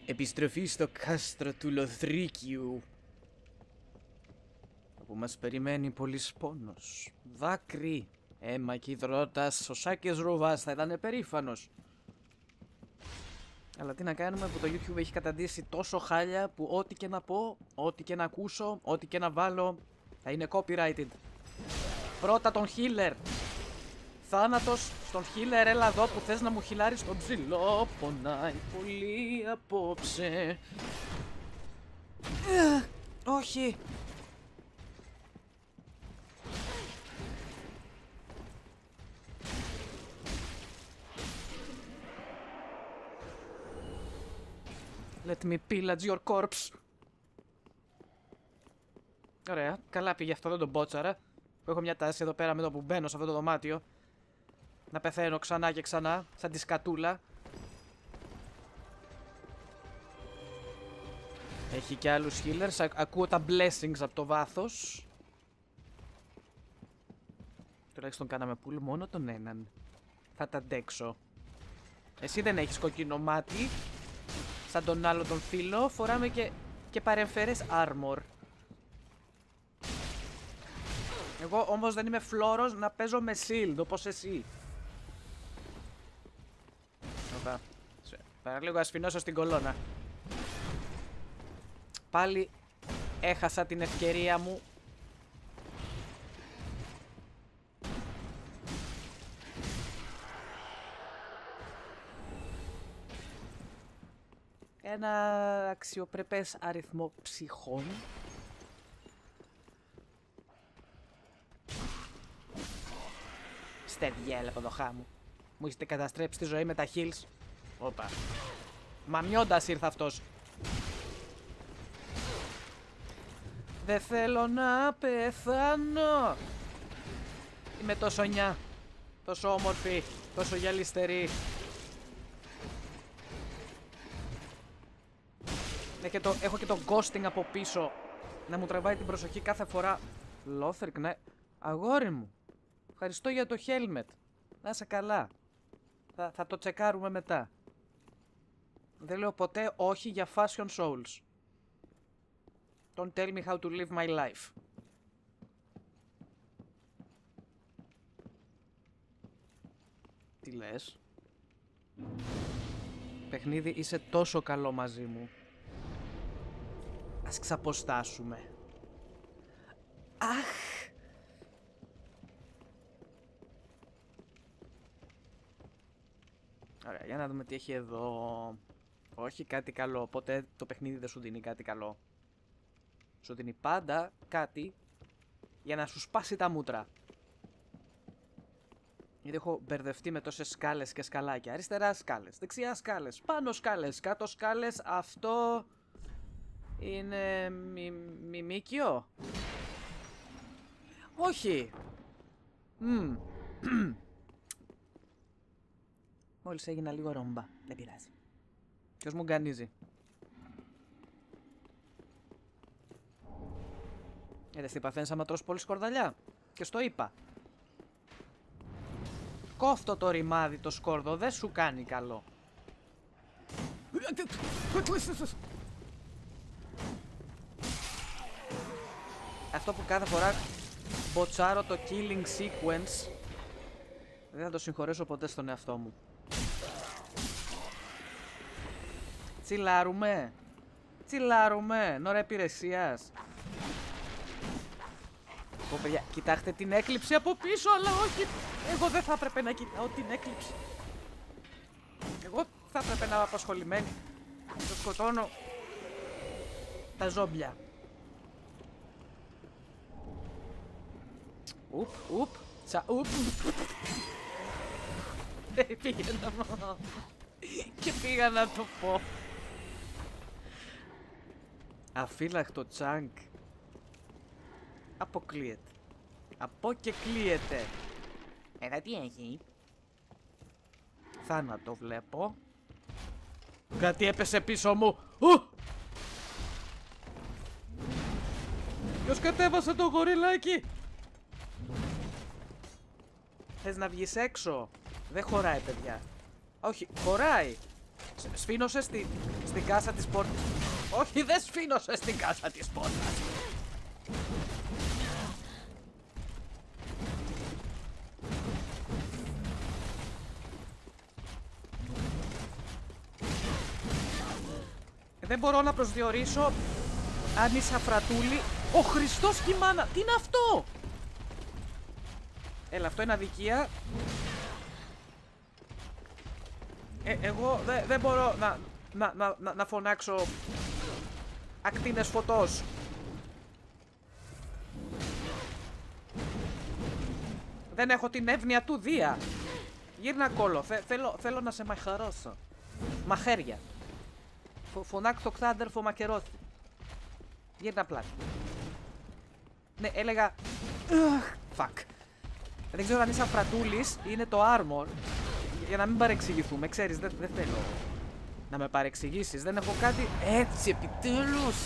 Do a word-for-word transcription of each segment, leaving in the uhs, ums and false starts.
Επιστροφή στο κάστρο του Λοθρίκιου, όπου μας περιμένει πολύς πόνος, δάκρυ, αίμα και υδρότας. Ο Σάκης Ρουβάς θα ήταν περήφανος. Αλλά τι να κάνουμε που το YouTube έχει καταντήσει τόσο χάλια που ό,τι και να πω, ό,τι και να ακούσω, ό,τι και να βάλω θα είναι copyrighted. Πρώτα τον healer. Θάνατος στον healer, έλα εδώ που θες να μου χιλάρεις τον ψηλό. Πονάει πολύ απόψε. Ε, όχι. Let me pillage your corpse. Ωραία, καλά πήγε αυτό, δεν τον μπότσαρα. Έχω μια τάση εδώ πέρα με το που μπαίνω σε αυτό το δωμάτιο να πεθαίνω ξανά και ξανά, σαν τη σκατούλα. Έχει και άλλους healers, ακούω τα blessings από το βάθος. Τουλάχιστον κάναμε pull μόνο τον έναν. Θα τα αντέξω. Εσύ δεν έχεις κοκκινό μάτι σαν τον άλλο τον φίλο, φοράμε και, και παρεμφερές armor. Εγώ όμως δεν είμαι φλόρος να παίζω με shield όπως εσύ. Οπα. Παραλίγο ασφινώσω στην κολόνα. Πάλι έχασα την ευκαιρία μου. Ένα αξιοπρεπές αριθμό ψυχών. Στεδιέλα από το χάμου. Μου είστε καταστρέψει τη ζωή με τα heals. Όπα. Μαμιώντας ήρθε αυτός. Δεν θέλω να πεθάνω. Είμαι τόσο νιά. Τόσο όμορφη. Τόσο γυαλιστερή. Έχω, το, έχω και το ghosting από πίσω να μου τραβάει την προσοχή κάθε φορά. Lothric, ναι. Αγόρι μου. Ευχαριστώ για το helmet. Να είσαι καλά. Θα, θα το τσεκάρουμε μετά. Δεν λέω ποτέ όχι για fashion souls. Don't tell me how to live my life. Τι λες? Παιχνίδι, είσαι τόσο καλό μαζί μου. Ας ξαποστάσουμε. Αχ! Ωραία, για να δούμε τι έχει εδώ. Όχι κάτι καλό, οπότε το παιχνίδι δεν σου δίνει κάτι καλό. Σου δίνει πάντα κάτι για να σου σπάσει τα μούτρα. Γιατί έχω μπερδευτεί με τόσες σκάλες και σκαλάκια. Αριστερά σκάλες, δεξιά σκάλες, πάνω σκάλες, κάτω σκάλες. Αυτό είναι μι... μιμίκιο. Όχι. Mm. Μόλις έγινα λίγο ρόμπα. Δεν πειράζει. Ποιος μου γκανίζει? Είδες τι παθαίνεις άμα τρως πολύ σκορδαλιά? Και στο είπα. Κόφτω το ρημάδι το σκόρδο. Δεν σου κάνει καλό. Αυτό που κάθε φορά μποτσάρω το killing sequence, δεν θα το συγχωρέσω ποτέ στον εαυτό μου. Τσιλάρουμε. Τσιλάρουμε. Νόρα υπηρεσίας. Ω παιδιά, κοιτάξτε την έκλειψη από πίσω, αλλά όχι. Εγώ δεν θα έπρεπε να κοιτάω την έκλειψη. Εγώ θα έπρεπε να είμαι απασχολημένη. Το σκοτώνω τα ζόμπια. Ουπ, ουπ, τσα, ουπ. Πήγαινα μόνο. Και πήγα να το πω. Αφύλακτο τσάνκ. Αποκλείεται. Από και κλείεται. Εδώ τι έχει? Θάνατο βλέπω. Κάτι έπεσε πίσω μου. Ου! Ποιος κατέβασε το γοριλάκι? Θες να βγεις έξω? Δεν χωράει παιδιά. Όχι, χωράει. Σφήνωσε στη, στην κάσα της πόρτας. Όχι, δεν σφήνωσε στην κάσα της πόρτας. Δεν μπορώ να προσδιορίσω αν είσαι αφρατούλη. Ο Χριστός και η μάνα. Τι είναι αυτό? Έλα, αυτό είναι αδικία. Ε, εγώ δεν δε μπορώ να, να, να, να, να φωνάξω ακτίνες φωτός. Δεν έχω την εύνοια του Δία. Γύρνα κόλλο. Θε, θέλω, θέλω να σε μαχαρώσω. Μαχαίρια. Φω, φωνάξω ξάδερφο μακερόθι. Γύρνα πλάτη. Ναι, έλεγα... Fuck. Δεν ξέρω αν είσαι αφρατούλης ή είναι το armor. Για να μην παρεξηγηθούμε, ξέρεις, δεν, δεν θέλω να με παρεξηγήσεις. Δεν έχω κάτι... Έτσι, επιτέλους!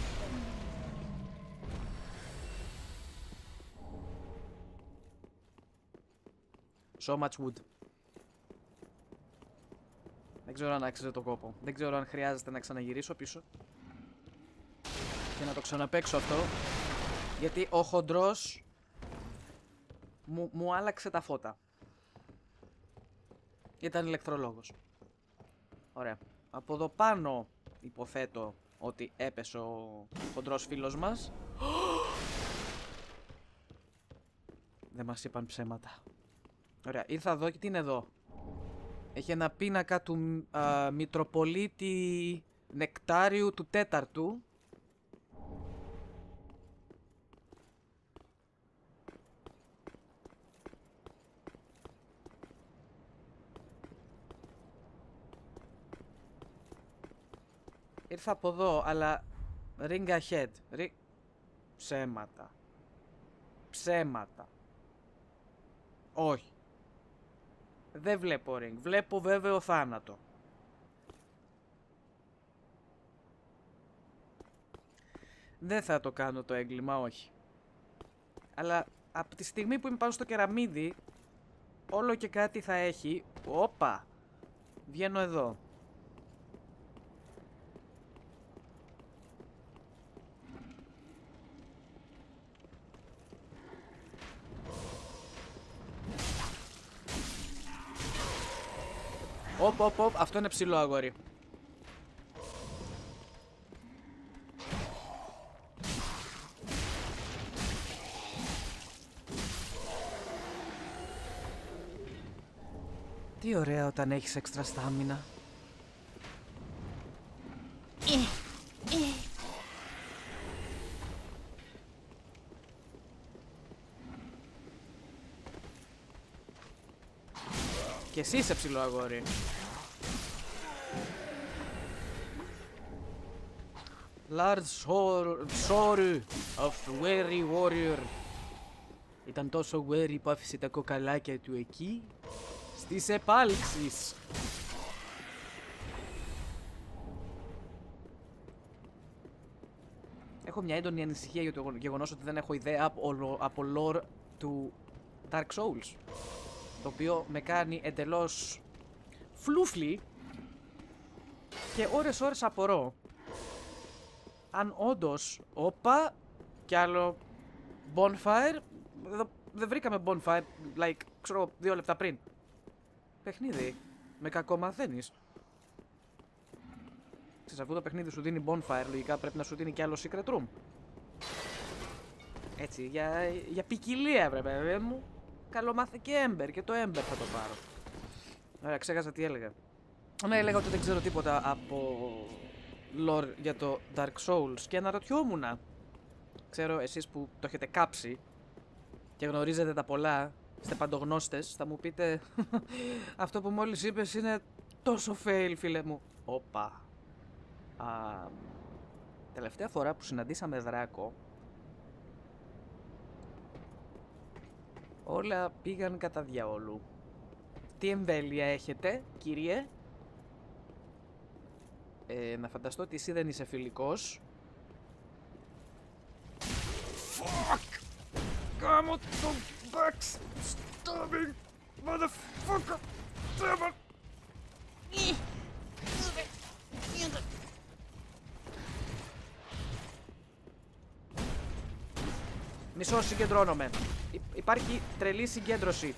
So much wood. Δεν ξέρω αν άξιζε το κόπο. Δεν ξέρω αν χρειάζεται να ξαναγυρίσω πίσω και να το ξαναπαίξω αυτό. Γιατί ο χοντρός μου, μου άλλαξε τα φώτα. Ήταν ηλεκτρολόγος. Ωραία. Από εδώ πάνω υποθέτω ότι έπεσε ο χοντρός φίλος μας. Δεν μας είπαν ψέματα. Ωραία. Ήρθα εδώ και τι είναι εδώ? Έχει ένα πίνακα του α, Μητροπολίτη Νεκτάριου του τέταρτου. Ήρθα από εδώ, αλλά ring ahead. Ring... Ψέματα. Ψέματα. Όχι. Δεν βλέπω ring. Βλέπω βέβαιο θάνατο. Δεν θα το κάνω το έγκλημα, όχι. Αλλά από τη στιγμή που είμαι πάνω στο κεραμίδι, όλο και κάτι θα έχει. Όπα! Βγαίνω εδώ. Οπ, οπ, οπ, αυτό είναι ψηλό αγόρι. Τι ωραία όταν έχεις έξτρα στάμινα. Και εσύ είσαι ψηλό αγόρι. Large sword of weary warrior. Ήταν τόσο weary που άφησε τα κοκαλάκια του εκεί, στις επάλξεις. Έχω μια έντονη ανησυχία για το γεγονός ότι δεν έχω ιδέα από, από lore του Dark Souls, το οποίο με κάνει εντελώς φλούφλι και ώρες ώρες απορώ αν όντως, όπα, κι άλλο bonfire. Εδώ δεν βρήκαμε bonfire, like, ξέρω, δύο λεπτά πριν. Παιχνίδι, με κακό μαθαίνεις. Ξέρεις, αφού το παιχνίδι σου δίνει bonfire, λογικά πρέπει να σου δίνει κι άλλο secret room. Έτσι, για, για ποικιλία βρε παιδί μου. Καλομάθε και Ember, και το Ember θα το πάρω. Ωραία, ξέχασα τι έλεγα. Ναι, έλεγα ότι δεν ξέρω τίποτα από lore για το Dark Souls και αναρωτιόμουν. Ξέρω εσείς που το έχετε κάψει και γνωρίζετε τα πολλά, είστε παντογνώστες, θα μου πείτε αυτό που μόλις είπες είναι τόσο fail, φίλε μου. Όπα. Α, τελευταία φορά που συναντήσαμε δράκο, όλα πήγαν κατά διαόλου. Τι εμβέλεια έχετε, κύριε? Ε, να φανταστώ ότι εσύ δεν είσαι φιλικός. Fuck! Κάμω το backstabbing motherfucker! Damn it! Μισό, συγκεντρώνομαι. Υ υπάρχει τρελή συγκέντρωση.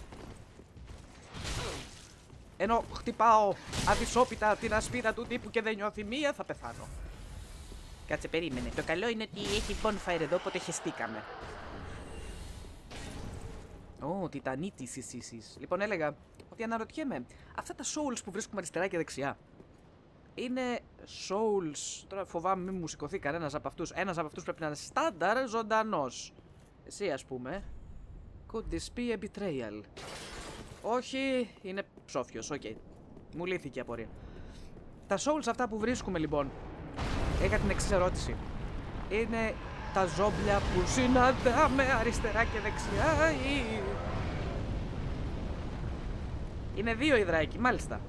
Ενώ χτυπάω αδυσόπιτα την ασπίδα του τύπου και δεν νιώθει μία, θα πεθάνω. Κάτσε, περίμενε. Το καλό είναι ότι έχει bonfire εδώ, οπότε χεστήκαμε. Ω, oh, τιτανίτης εσείς. Λοιπόν, έλεγα ότι αναρωτιέμαι, αυτά τα souls που βρίσκουμε αριστερά και δεξιά είναι souls. Τώρα φοβάμαι μην μου σηκωθεί κανένας από αυτούς. Ένας από αυτούς πρέπει να είναι στάνταρ ζωντανός. Εσύ, ας πούμε. Could this be a betrayal? Όχι, είναι ψόφιος. Οκ. Okay. Μου λύθηκε η απορία. Τα souls αυτά που βρίσκουμε, λοιπόν, είχα την εξής ερώτηση. Είναι τα ζόμπλια που συναντάμε αριστερά και δεξιά ή... Είναι δύο υδράκοι, μάλιστα.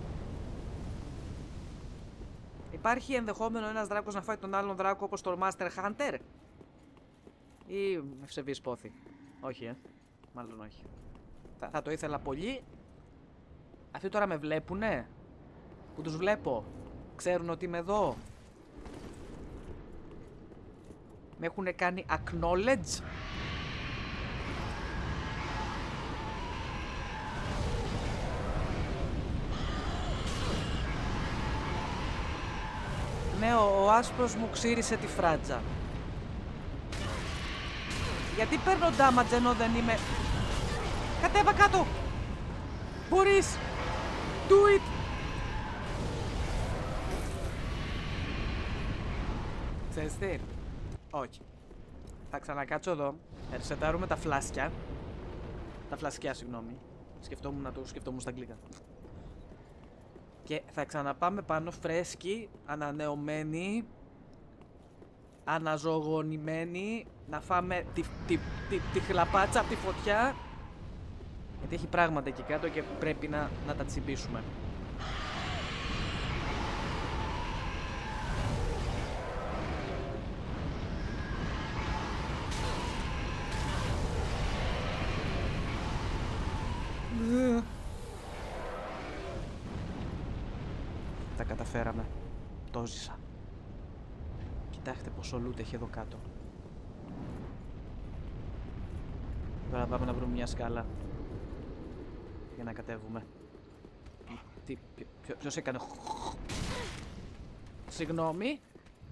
Υπάρχει ενδεχόμενο ένας δράκος να φάει τον άλλον δράκο όπως το Master Hunter? Ή ευσεβής πόθη? Όχι, ε. Μάλλον όχι. Θα, θα το ήθελα πολύ. Αυτοί τώρα με βλέπουνε? Που τους βλέπω? Ξέρουν ότι είμαι εδώ? Με έχουν κάνει acknowledge? Ναι, ο, ο άσπρος μου ξύρισε τη φράτζα. Γιατί παίρνω damage ενώ δεν είμαι... Κατέβα κάτω! Μπορείς! Do it! Ξέρεις τι? Όχι. Θα ξανακάτσω εδώ. Ερσετάρουμε τα φλάσκια. Τα φλασκιά, συγγνώμη. Σκεφτόμουν να το σκεφτόμουν στα αγγλικά. Και θα ξαναπάμε πάνω φρέσκοι, ανανεωμένοι, αναζωογονημένοι. Να φάμε τη, τη, τη, τη χλαπάτσα από τη φωτιά. Γιατί έχει πράγματα εκεί κάτω και πρέπει να, να τα τσιμπήσουμε. Τα καταφέραμε. Το ζήσα. Κοιτάξτε πόσο loot έχει εδώ κάτω. Τώρα πάμε να βρούμε μια σκάλα για να κατέβουμε. Τι, ποιο, ποιος έκανε? Συγγνώμη.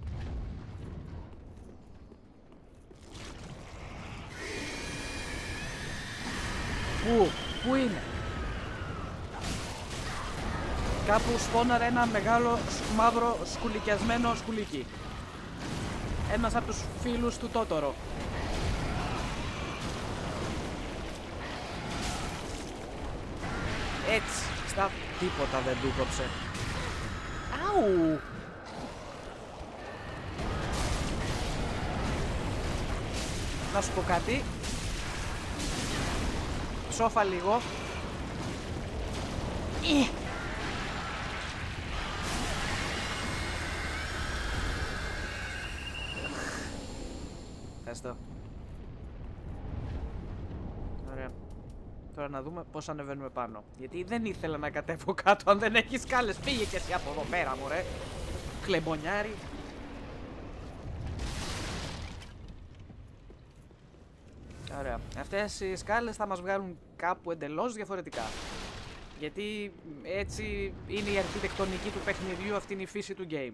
Πού, πού είναι? Κάπου σπώναρε ένα μεγάλο μαύρο σκουλικιασμένο σκουλίκι. Ένας από τους φίλους του Τότορο. Έτσι, στα τίποτα δεν του κόψε. Αου! Να σου πω κάτι. Ψόφα λίγο. Ε. Ευχαριστώ. Ωραία. Τώρα να δούμε πώς ανεβαίνουμε πάνω. Γιατί δεν ήθελα να κατέβω κάτω αν δεν έχει σκάλες. Πήγε και εσύ από εδώ πέρα, μωρέ. Κλεμπονιάρι. Ωραία. Αυτές οι σκάλες θα μας βγάλουν κάπου εντελώς διαφορετικά. Γιατί έτσι είναι η αρχιτεκτονική του παιχνιδιού, αυτή είναι η φύση του game.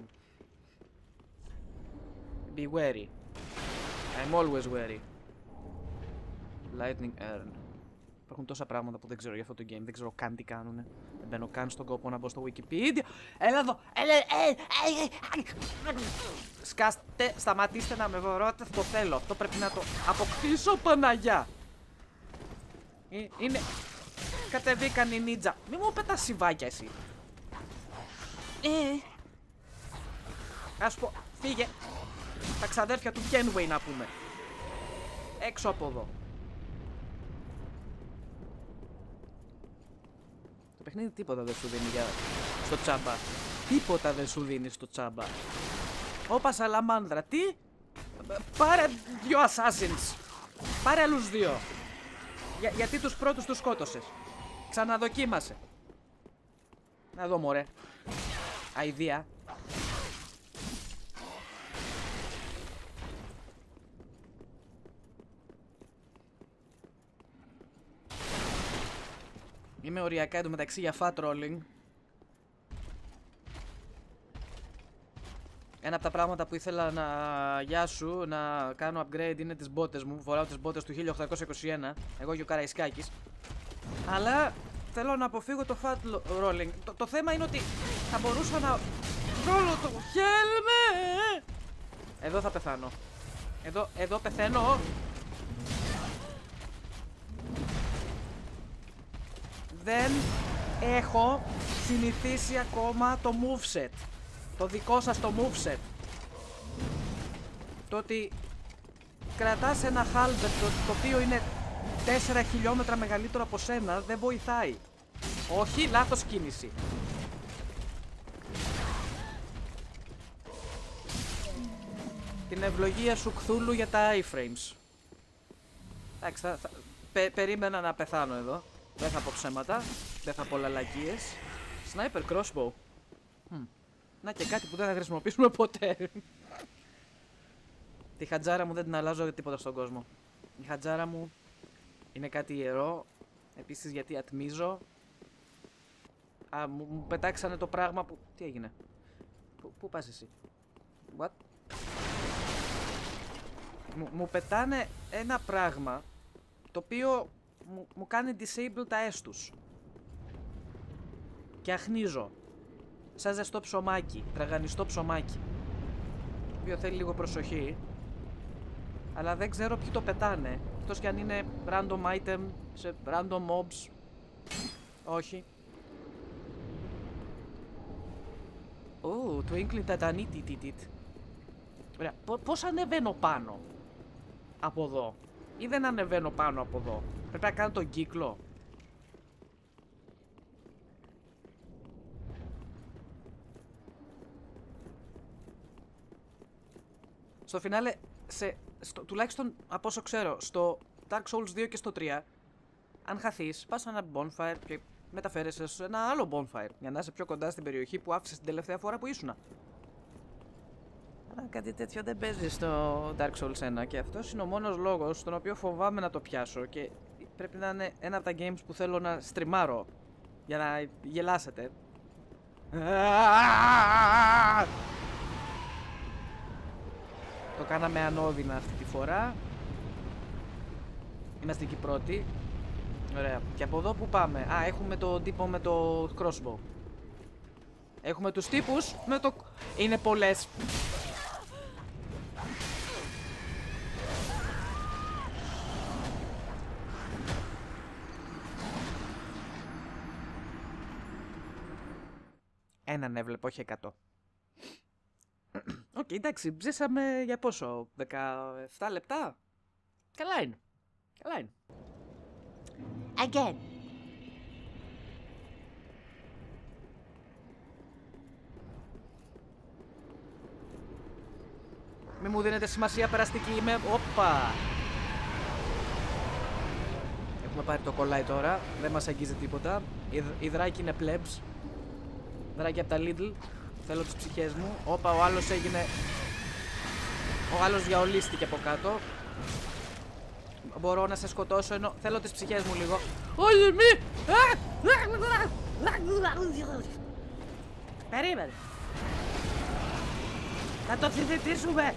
Be wary. I'm always wary. Lightning urn. Υπάρχουν τόσα πράγματα που δεν ξέρω για αυτό το game. Δεν ξέρω καν τι κάνουνε. Δεν μπαίνω καν στον κόπο να μπω στο Wikipedia. Έλα εδώ! Έλα! Σκάστε! Σταματήστε να με βορώτε. Το θέλω. Αυτό πρέπει να το αποκτήσω, Παναγιά! Είναι... Κατεβήκαν οι νίτζα. Μη μου πετάς σιβάκια εσύ. Ε. Ας πω, φύγε. Τα ξαδέρφια του Kenway να πούμε. Έξω από εδώ. Το παιχνίδι τίποτα δεν σου δίνει για... στο τσάμπα. Τίποτα δεν σου δίνει στο τσάμπα. Όπα σαλαμάνδρα, τι? Πάρε δυο assassins. Πάρε άλλους δύο. Για, γιατί τους πρώτους τους σκότωσες. Ξαναδοκίμασε. Να δω, μωρέ. Αηδία. Είμαι οριακά εντωμεταξύ για fat rolling. Ένα από τα πράγματα που ήθελα να, γεια σου, να κάνω upgrade είναι τις μπότες μου. Φοράω τις μπότες του χίλια οκτακόσια είκοσι ένα, εγώ και ο Καραϊσκάκης. Αλλά θέλω να αποφύγω το fat rolling. Το, το θέμα είναι ότι θα μπορούσα να ρόλω το helmet. Εδώ θα πεθάνω. Εδώ, εδώ πεθαίνω. Δεν έχω συνηθίσει ακόμα το moveset. Το δικό σας το moveset. Το ότι κρατάς ένα halberd το, το οποίο είναι τέσσερα χιλιόμετρα μεγαλύτερο από σένα δεν βοηθάει. Όχι, λάθος κίνηση. Την ευλογία σου Κθούλου για τα iframes. Εντάξει, θα, θα, πε, περίμενα να πεθάνω εδώ. Δεν θα πω ψέματα, δεν θα πω λαλακίες. Sniper crossbow. Hm. Να και κάτι που δεν θα χρησιμοποιήσουμε ποτέ. Τη χατζάρα μου δεν την αλλάζω για τίποτα στον κόσμο. Η χατζάρα μου είναι κάτι ιερό. Επίσης γιατί ατμίζω. Α, μου, μου πετάξανε το πράγμα που... Τι έγινε? Πού, πού πας εσύ? What? Μου, μου πετάνε ένα πράγμα το οποίο μου, μου κάνει disable τα έστους. Και αχνίζω. Σαν ζεστό ψωμάκι, τραγανιστό ψωμάκι. Το οποίο θέλει λίγο προσοχή. Αλλά δεν ξέρω ποιοι το πετάνε. Εκτός κι αν είναι random item σε random mobs. Όχι. Ω, twinkling tatanititit. Ωραία, πώς ανεβαίνω πάνω από εδώ? Ή δεν ανεβαίνω πάνω από εδώ? Πρέπει να κάνω τον κύκλο. Στο φινάλε, σε, στο, τουλάχιστον από όσο ξέρω, στο Dark Souls δύο και στο τρία, αν χαθείς, πας σε ένα bonfire και μεταφέρεσαι σε ένα άλλο bonfire για να είσαι πιο κοντά στην περιοχή που άφησες την τελευταία φορά που ήσουνα. Αλλά κάτι τέτοιο δεν παίζει στο Dark Souls ένα και αυτός είναι ο μόνος λόγος στον οποίο φοβάμαι να το πιάσω και πρέπει να είναι ένα από τα games που θέλω να στριμάρω για να γελάσετε. Το κάναμε ανώδυνα αυτή τη φορά. Είμαστε εκεί πρώτοι. Ωραία. Και από εδώ που πάμε? Α, έχουμε τον τύπο με το crossbow. Έχουμε τους τύπους με το... Είναι πολλές. Έναν έβλεπα, όχι εκατό. Οκ, okay, εντάξει, ψήσαμε για πόσο? δεκαεπτά λεπτά? Καλά είναι. Καλά είναι. Again. Μη μου δίνετε σημασία περαστική, είμαι... Όπα! Έχουμε πάρει το κολλάι τώρα, δεν μας αγγίζει τίποτα. Η, η δράκη είναι plebs. Δράκη από τα Lidl. Θέλω τις ψυχές μου. Όπα, ο άλλος έγινε... Ο άλλος διαολίστηκε από κάτω. Μπορώ να σε σκοτώσω ενώ... Θέλω τις ψυχές μου λίγο. Όχι, μη! Περίμενε. Να το συζητήσουμε.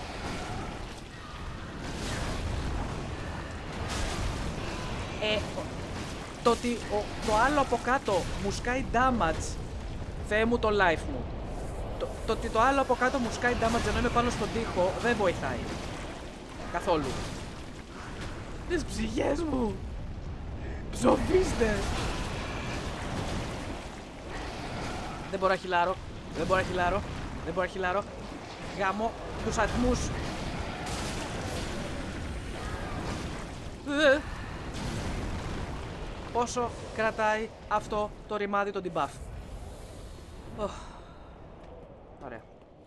Ε, το ότι ο, το άλλο από κάτω μου σκάει damage. Θεέ μου το life μου. Το, το ότι το άλλο από κάτω μου σκάει damage ενώ είμαι πάνω στον τοίχο δεν βοηθάει. Καθόλου. Τις ψυχές μου. Ψοφίστε. Δεν μπορώ να χιλάρω. Δεν μπορώ να χιλάρω. Δεν μπορώ να χιλάρω. Γάμω τους ατμούς. Ε. Πόσο κρατάει αυτό το ρημάδι το debuff? Oh. Ωραία.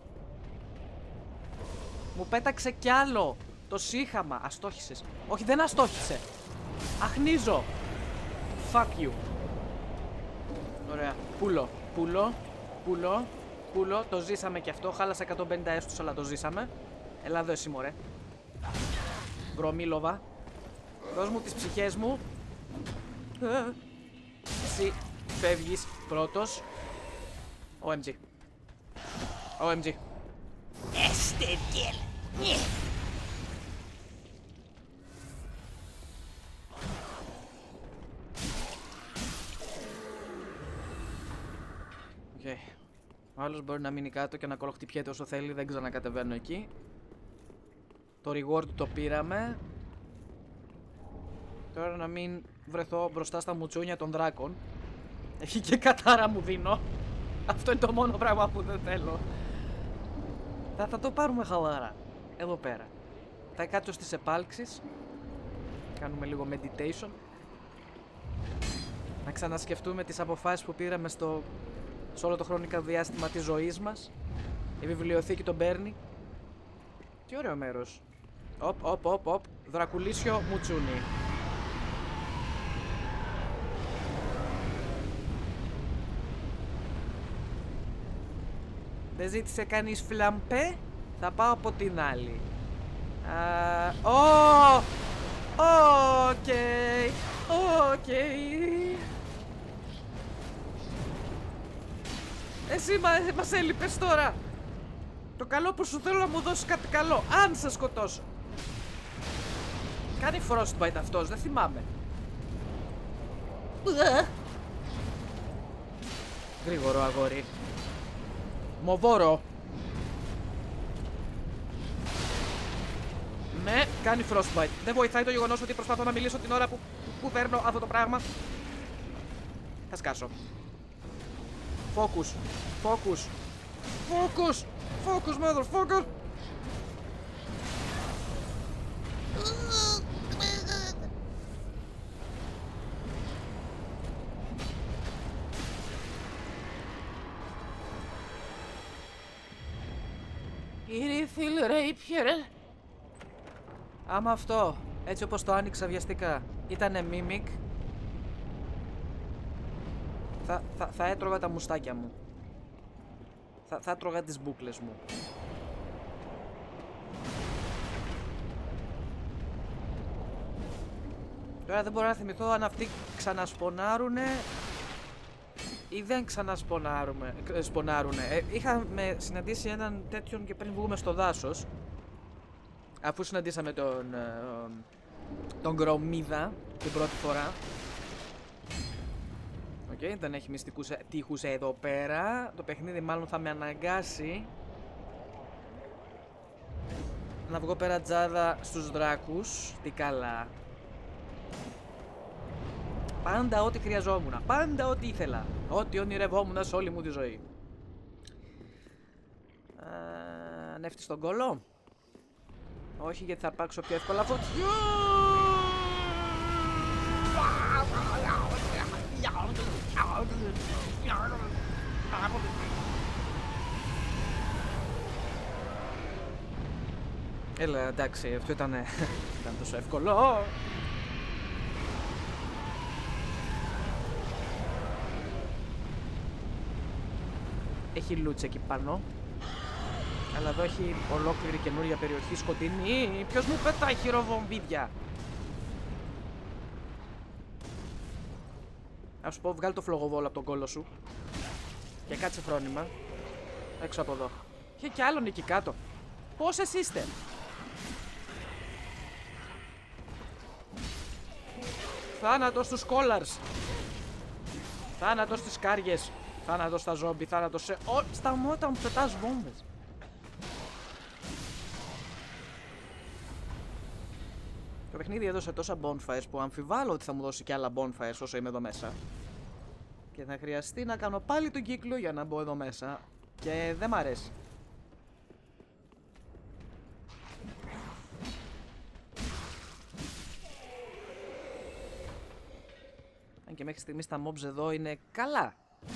Μου πέταξε κι άλλο το σύχαμα. Αστόχησες. Όχι, δεν αστόχησε. Αχνίζω. Fuck you. Ωραία. Πούλο. Πούλο. Πούλο. Πούλο. Το ζήσαμε κι αυτό. Χάλασα εκατόν πενήντα έστους, αλλά το ζήσαμε. Έλα εδώ εσύ, μωρέ. Βρωμίλοβα. Δώσ' μου τις ψυχές μου. Εσύ φεύγεις πρώτος. Ο εμ τζι. Ο εμ τζι. Este piel. Okay. Ο άλλος μπορεί να μείνει κάτω και να κολοχτυπιέται όσο θέλει, δεν ξανακατεβαίνω εκεί. Το reward το πήραμε. Τώρα να μην βρεθώ μπροστά στα μουτσούνια των δράκων. Έχει και κατάρα μου δίνω. Αυτό είναι το μόνο πράγμα που δεν θέλω. Θα, θα το πάρουμε χαλαρά. Εδώ πέρα. Θα κάτσω στις επάλξεις. Κάνουμε λίγο meditation. Να ξανασκεφτούμε τις αποφάσεις που πήραμε στο, σε όλο το χρονικό διάστημα της ζωής μας. Η βιβλιοθήκη τον παίρνει. Τι ωραίο μέρος. Οπ, οπ, οπ, οπ. Δρακουλίσιο μουτσούνι. Δεν ζήτησε κανείς φλαμπέ. Θα πάω από την άλλη. Ω! Οκ. Οκ. Εσύ μας έλειπες τώρα. Το καλό που σου θέλω να μου δώσεις κάτι καλό. Αν σε σκοτώσω. Κάνει frostbite αυτός, δεν θυμάμαι. Γρήγορο αγόρι. Μοβόρο. Ναι, κάνει frostbite. Δεν βοηθάει το γεγονός ότι προσπαθώ να μιλήσω την ώρα που, που παίρνω αυτό το πράγμα. Θα σκάσω. Focus. Focus. Focus. Focus, motherfucker. Ήρθιλ Rapier. Άμα αυτό, έτσι όπως το άνοιξα βιαστικά, ήτανε mimic, θα, θα, θα έτρωγα τα μουστάκια μου. Θα, θα έτρωγα τις μπούκλες μου. Τώρα δεν μπορώ να θυμηθώ αν αυτοί ξανασπονάρουνε ή δεν ξανασπονάρουνε. Ε, είχαμε συναντήσει έναν τέτοιον και πριν βγούμε στο δάσος. Αφού συναντήσαμε τον, ε, τον Γκρομίδα την πρώτη φορά. Οκ, okay, δεν έχει μυστικούς τείχους εδώ πέρα. Το παιχνίδι μάλλον θα με αναγκάσει να βγω πέρα τζάδα στους δράκους. Τι καλά. Πάντα ό,τι χρειαζόμουν. Πάντα ό,τι ήθελα. Ό,τι ονειρευόμουν σε όλη μου τη ζωή. Ανέφτει στον κόλο. Όχι, γιατί θα αρπάξω πιο εύκολα φωτιά. Έλα, εντάξει, αυτό ήταν, ήταν τόσο εύκολο. Έχει λούτς εκεί πάνω. Αλλά εδώ έχει ολόκληρη καινούρια περιοχή σκοτεινή. Ποιος μου πετάει χειροβομβίδια. Να σου πω, βγάλει το φλογοβόλο από τον κόλο σου και κάτσε φρόνημα έξω από εδώ. Και κι άλλον εκεί κάτω. Πόσες είστε? Θάνατος στους κόλαρς. Θάνατος στις κάριες. Θάνατος στα ζόμπι. Θάνατος σε... Ω, σταμώτα μου, πετάς βόμβες. Το παιχνίδι έδωσε τόσα bonfires που αμφιβάλλω ότι θα μου δώσει και άλλα bonfires όσο είμαι εδώ μέσα. Και θα χρειαστεί να κάνω πάλι τον κύκλο για να μπω εδώ μέσα. Και δεν μ' αρέσει. Αν και μέχρι στιγμής τα mobs εδώ είναι καλά.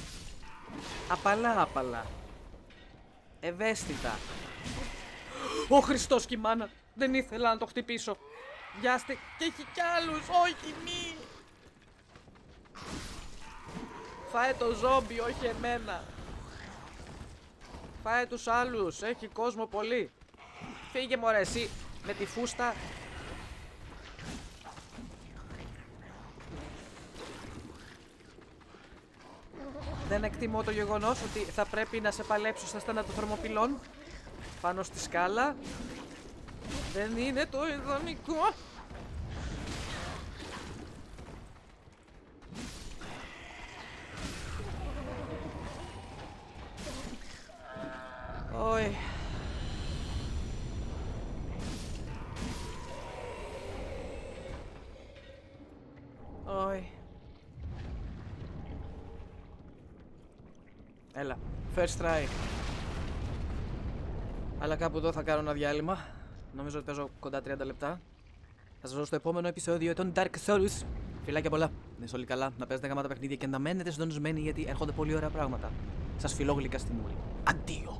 Απαλά απαλά. Ευαίσθητα. Ω Χριστός κι η μάνα. Δεν ήθελα να το χτυπήσω. Βιάστε και έχει κι άλλους. Όχι μη. Φάε το ζόμπι, όχι εμένα. Φάε τους άλλους. Έχει κόσμο πολύ. Φύγε μωρέ εσύ με τη φούστα. Δεν εκτιμώ το γεγονός ότι θα πρέπει να σε παλέψω στα στένα των θερμοπυλών πάνω στη σκάλα. Δεν είναι το ιδανικό. Όχι. Όχι. Έλα, first try. Αλλά κάπου εδώ θα κάνω ένα διάλειμμα. Νομίζω ότι παίζω κοντά τριάντα λεπτά. Θα σας δω στο επόμενο επεισόδιο των Dark Souls. Φιλάκια πολλά. Να είστε όλοι καλά, να παίζετε γαμάτα παιχνίδια και να μένετε συντονισμένοι γιατί έρχονται πολύ ωραία πράγματα. Σας φιλώ γλυκά στην ούλη. Αντίο.